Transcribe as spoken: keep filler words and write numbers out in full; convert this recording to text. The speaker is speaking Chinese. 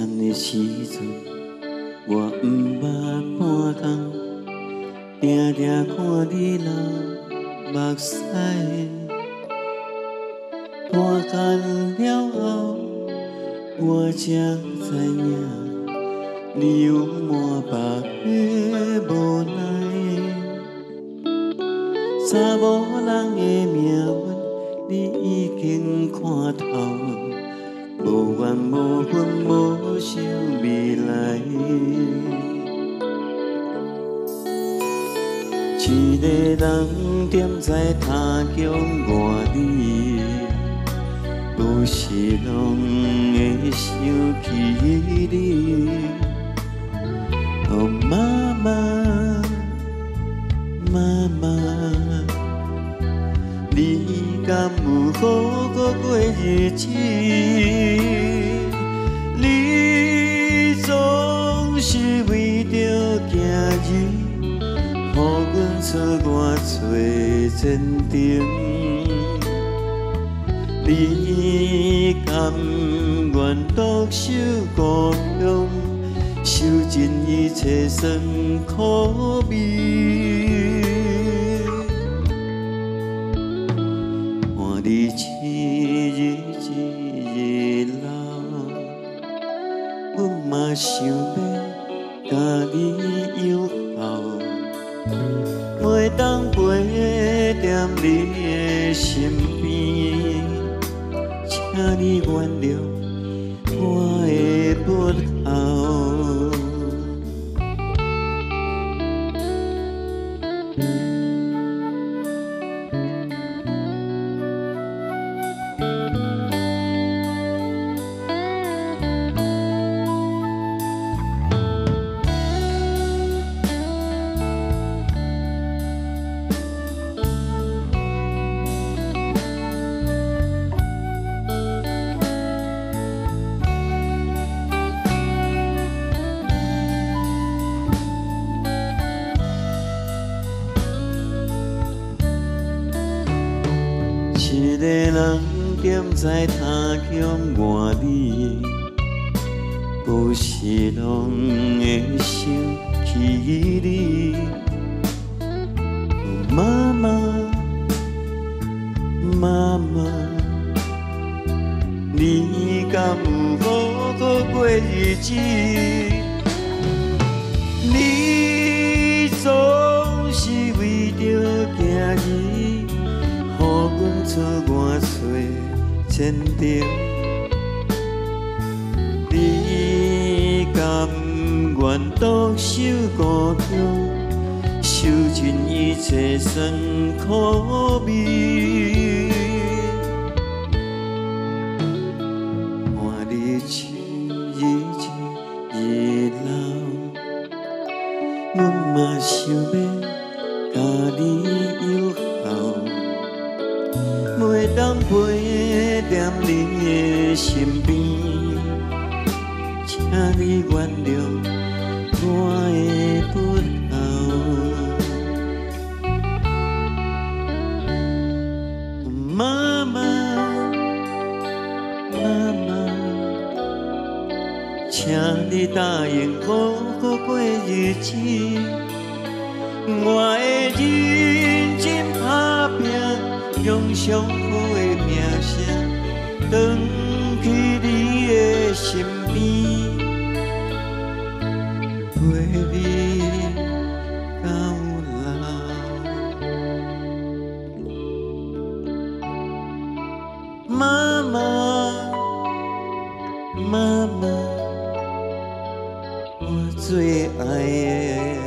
念的时阵，我毋捌半工，定定看你流目屎。看干了后，我才知影，你有满腹的无奈。查某人的命运，你已经看透。 无缘无分无想未来，一个人踮在他乡外里，有时拢会想起你。哦，妈妈，妈妈，你敢有好过过日子？ 你总是为着行日，予阮出外找前程。你甘愿独守故乡，受尽一切酸苦味。看你一日一日老。 阮嘛想要甲你友好，袂当陪在你的身边，请你原谅我的不孝。 一个人踮在他乡外里，有时拢会想起你。妈妈，妈妈，你敢有好过过日子？你总是为着行日。 予阮出外找前程，你甘愿独守故乡，受尽一切酸苦味。看你一日一日老，阮嘛想要甲你友好。 袂当陪在你的身边，请你原谅我的不孝。妈妈，妈妈，请你答应我过过日子，我会认真打拼。 用上好的名声，返去你的身边，陪你到老。妈妈，妈妈，我最爱的。